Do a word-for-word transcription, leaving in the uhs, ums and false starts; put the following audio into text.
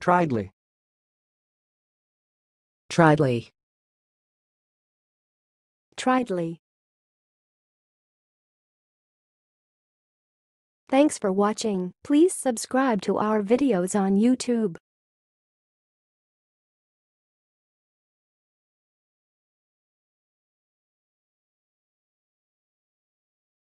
Tridely. Tridely. Tridely. Thanks for watching. Please subscribe to our videos on YouTube.